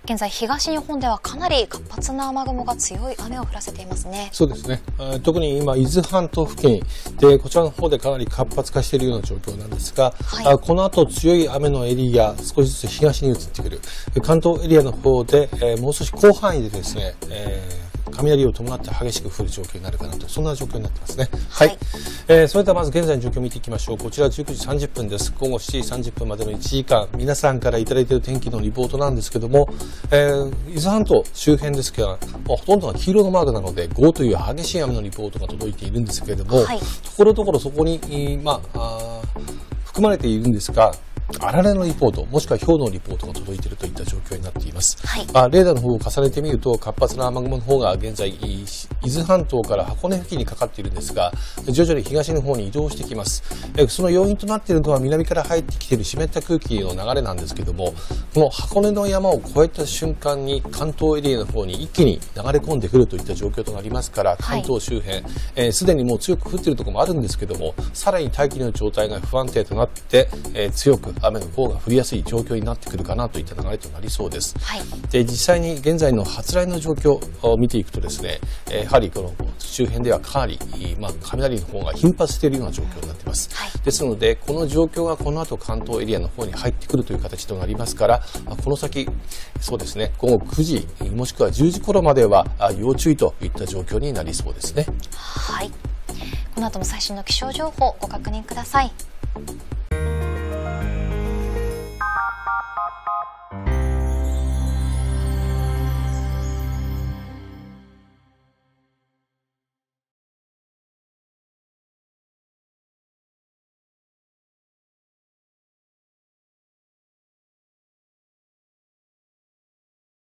現在東日本ではかなり活発な雨雲が強い雨を降らせていますね。 そうですね。特に今伊豆半島付近でこちらの方でかなり活発化しているような状況なんですが、はい、この後強い雨のエリア少しずつ東に移ってくる関東エリアの方で、もう少し広範囲でですね、雷を伴って激しく降る状況になるかなと、そんな状況になってますね。はい。それではまず現在の状況を見ていきましょう。こちら19時30分です。午後7時30分までの1時間、皆さんからいただいている天気のリポートなんですけども、伊豆半島周辺ですけど、ほとんどが黄色のマークなので、豪という激しい雨のリポートが届いているんですけれども、はい、ところどころそこに、含まれているんですが、あられのリポート、もしくは氷のリポートが届いているといった状況になっています。はい、レーダーの方を重ねてみると、活発な雨雲の方が現在、伊豆半島から箱根付近にかかっているんですが、徐々に東の方に移動してきます。その要因となっているのは南から入ってきている湿った空気の流れなんですけども、この箱根の山を越えた瞬間に関東エリアの方に一気に流れ込んでくるといった状況となりますから、関東周辺、すでにもう強く降っているところもあるんですけども、さらに大気の状態が不安定となって、強く雨の方が降りやすい状況になってくるかなといった流れとなりそうです。はい、で実際に現在の発雷の状況を見ていくとですね、やはりこの周辺ではかなり、雷の方が頻発しているような状況になっています。はい、ですのでこの状況がこの後関東エリアの方に入ってくるという形となりますから、この先そうですね、午後9時もしくは10時頃までは要注意といった状況になりそうですね。 はい、この後も最新の気象情報ご確認ください。